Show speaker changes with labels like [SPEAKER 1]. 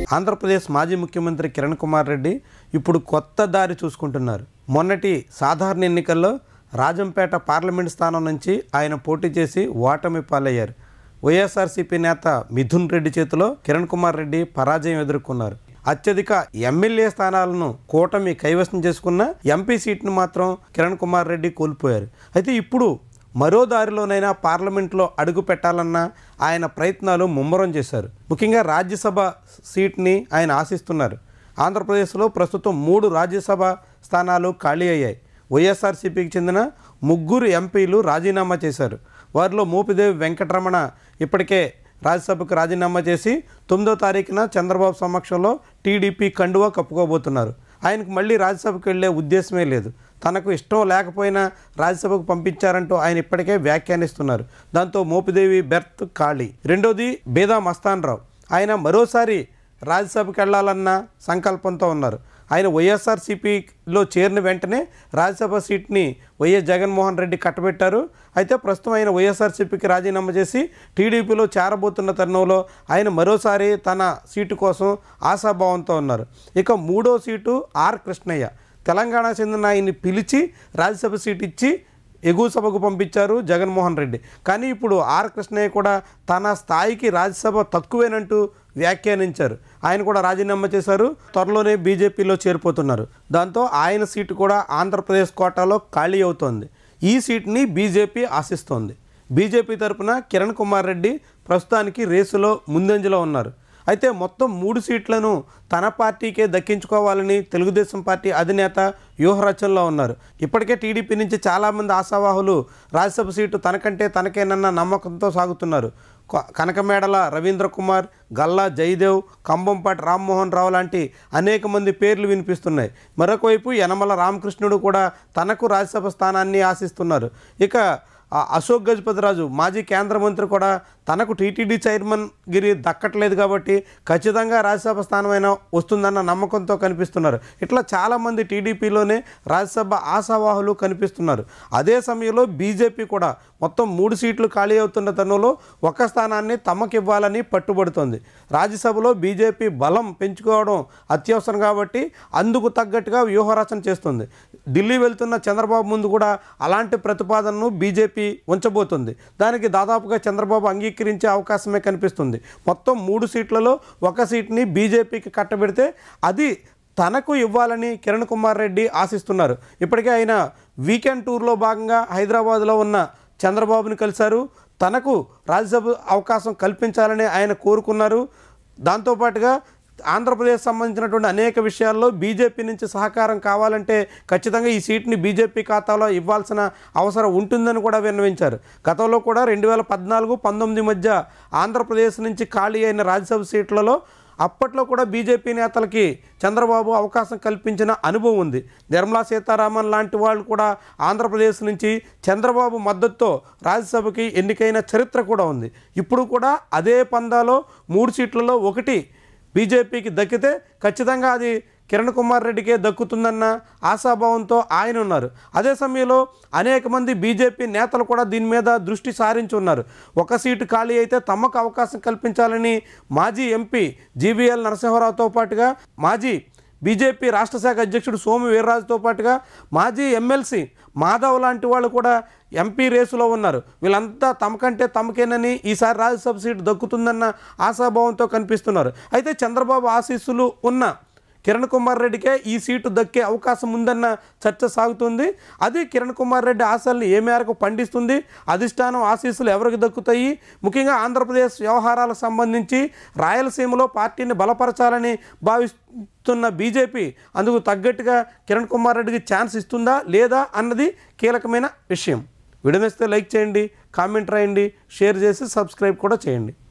[SPEAKER 1] ఆంధ్రప్రదేశ్ మాజీ ముఖ్యమంత్రి కిరణ్ కుమార్ రెడ్డి ఇప్పుడు కొత్త దారి చూసుకుంటున్నారు. మొన్నటి సాధారణ ఎన్నికల్లో రాజంపేట పార్లమెంట్ స్థానం నుంచి ఆయన పోటీ చేసి ఓటమి పాలయ్యారు. వైఎస్ఆర్సీపీ నేత మిథున్ రెడ్డి చేతిలో కిరణ్ కుమార్ రెడ్డి పరాజయం ఎదుర్కొన్నారు. అత్యధిక ఎమ్మెల్యే స్థానాలను కూటమి కైవసం చేసుకున్న ఎంపీ సీట్ను మాత్రం కిరణ్ కుమార్ రెడ్డి కోల్పోయారు. అయితే ఇప్పుడు మరో దారిలోనైనా పార్లమెంట్లో అడుగు పెట్టాలన్న ఆయన ప్రయత్నాలు ముమ్మరం చేశారు. ముఖ్యంగా రాజ్యసభ సీట్ని ఆయన ఆశిస్తున్నారు. ఆంధ్రప్రదేశ్లో ప్రస్తుతం 3 రాజ్యసభ స్థానాలు ఖాళీ అయ్యాయి. వైఎస్ఆర్సీపీకి చెందిన 3 ఎంపీలు రాజీనామా చేశారు. వారిలో మోపిదేవి వెంకటరమణ ఇప్పటికే రాజ్యసభకు రాజీనామా చేసి 9వ తారీఖున చంద్రబాబు సమక్షంలో టీడీపీ కండువా కప్పుకోబోతున్నారు. ఆయనకు మళ్ళీ రాజ్యసభకు వెళ్ళే ఉద్దేశమే లేదు. తనకు ఇష్టం లేకపోయినా రాజ్యసభకు పంపించారంటూ ఆయన ఇప్పటికే వ్యాఖ్యానిస్తున్నారు. దాంతో మోపిదేవి బెర్త్ ఖాళీ. రెండోది బేదా మస్తాన్ రావు. ఆయన మరోసారి రాజ్యసభకు వెళ్ళాలన్న సంకల్పంతో ఉన్నారు. ఆయన వైఎస్ఆర్సీపీలో చేరిన వెంటనే రాజ్యసభ సీట్ని వైఎస్ జగన్మోహన్ రెడ్డి కట్టబెట్టారు. అయితే ప్రస్తుతం ఆయన వైఎస్ఆర్సీపీకి రాజీనామా చేసి టీడీపీలో చేరబోతున్న తరుణంలో ఆయన మరోసారి తన సీటు కోసం ఆశాభావంతో ఉన్నారు. ఇక 3వ సీటు ఆర్ కృష్ణయ్య. తెలంగాణ చెందిన ఆయన్ని పిలిచి రాజ్యసభ సీట్ ఇచ్చి ఎగువ సభకు పంపించారు జగన్మోహన్ రెడ్డి. కానీ ఇప్పుడు ఆర్ కృష్ణయ్య కూడా తన స్థాయికి రాజ్యసభ తక్కువేనంటూ వ్యాఖ్యానించారు. ఆయన కూడా రాజీనామా చేశారు. త్వరలోనే బీజేపీలో చేరిపోతున్నారు. దాంతో ఆయన సీటు కూడా ఆంధ్రప్రదేశ్ కోటాలో ఖాళీ అవుతోంది. ఈ సీట్ని బీజేపీ ఆశిస్తోంది. బీజేపీ తరఫున కిరణ్ కుమార్ రెడ్డి ప్రస్తుతానికి రేసులో ముందంజలో ఉన్నారు. అయితే మొత్తం 3 సీట్లను తన పార్టీకే దక్కించుకోవాలని తెలుగుదేశం పార్టీ అధినేత వ్యూహరచనలో ఉన్నారు. ఇప్పటికే టీడీపీ నుంచి చాలామంది ఆశావాహులు రాజ్యసభ సీటు తనకంటే తనకేనన్న నమ్మకంతో సాగుతున్నారు. కనకమేడల రవీంద్ర కుమార్, గల్లా జయదేవ్, కంభంపాటి రామ్మోహన్ రావు లాంటి అనేక మంది పేర్లు వినిపిస్తున్నాయి. మరొకవైపు యనమల రామకృష్ణుడు కూడా తనకు రాజ్యసభ స్థానాన్ని ఆశిస్తున్నారు. ఇక అశోక్ గజపతిరాజు మాజీ కేంద్ర మంత్రి కూడా తనకు టీటీడీ చైర్మన్ గిరి దక్కట్లేదు కాబట్టి ఖచ్చితంగా రాజ్యసభ స్థానమైనా వస్తుందన్న నమ్మకంతో కనిపిస్తున్నారు. ఇట్లా చాలామంది టీడీపీలోనే రాజ్యసభ ఆశావాహులు కనిపిస్తున్నారు. అదే సమయంలో బీజేపీ కూడా మొత్తం 3 సీట్లు ఖాళీ అవుతున్న తరుణంలో ఒక స్థానాన్ని తమకివ్వాలని పట్టుబడుతోంది. రాజ్యసభలో బీజేపీ బలం పెంచుకోవడం అత్యవసరం కాబట్టి అందుకు తగ్గట్టుగా వ్యూహరచన చేస్తుంది. ఢిల్లీ వెళ్తున్న చంద్రబాబు ముందు కూడా అలాంటి ప్రతిపాదనను బీజేపీ ఉంచబోతుంది. దానికి దాదాపుగా చంద్రబాబు అంగీకరించే అవకాశమే కనిపిస్తుంది. మొత్తం 3 సీట్లలో ఒక సీట్ని బీజేపీకి కట్టబెడితే అది తనకు ఇవ్వాలని కిరణ్ కుమార్ రెడ్డి ఆశిస్తున్నారు. ఇప్పటికే ఆయన వీకెండ్ టూర్లో భాగంగా హైదరాబాద్లో ఉన్న చంద్రబాబుని కలిశారు. తనకు రాజ్యసభ అవకాశం కల్పించాలని ఆయన కోరుకున్నారు. దాంతోపాటుగా ఆంధ్రప్రదేశ్ సంబంధించినటువంటి అనేక విషయాల్లో బీజేపీ నుంచి సహకారం కావాలంటే ఖచ్చితంగా ఈ సీట్ని బీజేపీ ఖాతాలో ఇవ్వాల్సిన అవసరం ఉంటుందని కూడా విన్నవించారు. గతంలో కూడా 2014-19 మధ్య ఆంధ్రప్రదేశ్ నుంచి ఖాళీ అయిన రాజ్యసభ సీట్లలో అప్పట్లో కూడా బీజేపీ నేతలకి చంద్రబాబు అవకాశం కల్పించిన అనుభవం ఉంది. నిర్మలా సీతారామన్ లాంటి వాళ్ళు కూడా ఆంధ్రప్రదేశ్ నుంచి చంద్రబాబు మద్దతుతో రాజ్యసభకి ఎన్నికైన చరిత్ర కూడా ఉంది. ఇప్పుడు కూడా అదే పందాలో 3 సీట్లలో ఒకటి బీజేపీకి దక్కితే ఖచ్చితంగా అది కిరణ్ కుమార్ రెడ్డికే దక్కుతుందన్న ఆశాభావంతో ఆయన ఉన్నారు. అదే సమయంలో అనేక మంది బీజేపీ నేతలు కూడా దీని మీద దృష్టి సారించి ఉన్నారు. ఒక సీటు ఖాళీ అయితే తమకు అవకాశం కల్పించాలని మాజీ ఎంపీ జీవీఎల్ నరసింహారావుతో పాటుగా మాజీ బీజేపీ రాష్ట్ర శాఖ అధ్యక్షుడు సోము వీర్రాజుతో పాటుగా మాజీ ఎమ్మెల్సీ మాధవ్ లాంటి వాళ్ళు కూడా ఎంపీ రేసులో ఉన్నారు. వీళ్ళంతా తమకంటే తమకేనని ఈసారి రాజ్యసభ సీటు దక్కుతుందన్న ఆశాభావంతో కనిపిస్తున్నారు. అయితే చంద్రబాబు ఆశీస్సులు ఉన్న కిరణ్ కుమార్ రెడ్డికే ఈ సీటు దక్కే అవకాశం ఉందన్న చర్చ సాగుతుంది. అది కిరణ్ కుమార్ రెడ్డి ఆశల్ని ఏ మేరకు పండిస్తుంది, అధిష్టానం ఆశీస్సులు ఎవరికి దక్కుతాయి, ముఖ్యంగా ఆంధ్రప్రదేశ్ వ్యవహారాలకు సంబంధించి రాయలసీమలో పార్టీని బలపరచాలని భావిస్తున్న బీజేపీ అందుకు తగ్గట్టుగా కిరణ్ కుమార్ రెడ్డికి ఛాన్స్ ఇస్తుందా లేదా అన్నది కీలకమైన విషయం. వీడియో నచ్చితే లైక్ చేయండి, కామెంట్ రాయండి, షేర్ చేసి సబ్స్క్రైబ్ కూడా చేయండి.